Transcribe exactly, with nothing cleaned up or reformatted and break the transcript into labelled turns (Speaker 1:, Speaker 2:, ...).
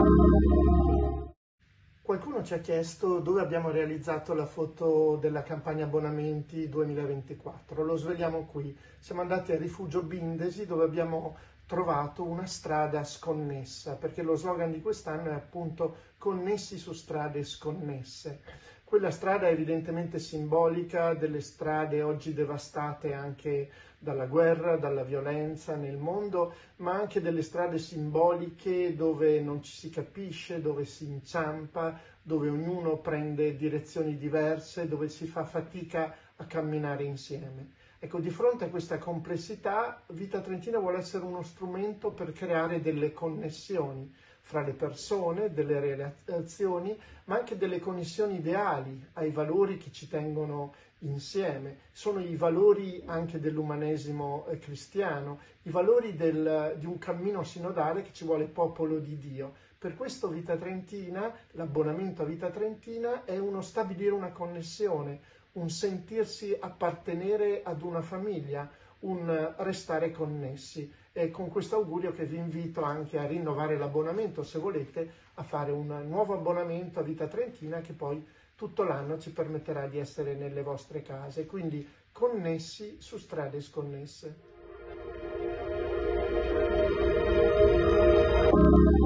Speaker 1: Qualcuno ci ha chiesto dove abbiamo realizzato la foto della campagna abbonamenti duemilaventiquattro. Lo svegliamo qui. Siamo andati al rifugio Bindesi, dove abbiamo trovato una strada sconnessa, perché lo slogan di quest'anno è appunto connessi su strade sconnesse. Quella strada è evidentemente simbolica delle strade oggi devastate anche dalla guerra, dalla violenza nel mondo, ma anche delle strade simboliche dove non ci si capisce, dove si inciampa, dove ognuno prende direzioni diverse, dove si fa fatica a camminare insieme. Ecco, di fronte a questa complessità, Vita Trentina vuole essere uno strumento per creare delle connessioni fra le persone, delle relazioni, ma anche delle connessioni ideali ai valori che ci tengono insieme. Sono i valori anche dell'umanesimo cristiano, i valori del, di un cammino sinodale che ci vuole popolo di Dio. Per questo Vita Trentina, l'abbonamento a Vita Trentina è uno stabilire una connessione, un sentirsi appartenere ad una famiglia, un restare connessi. E con questo augurio che vi invito anche a rinnovare l'abbonamento, se volete, a fare un nuovo abbonamento a Vita Trentina che poi tutto l'anno ci permetterà di essere nelle vostre case, quindi connessi su strade sconnesse.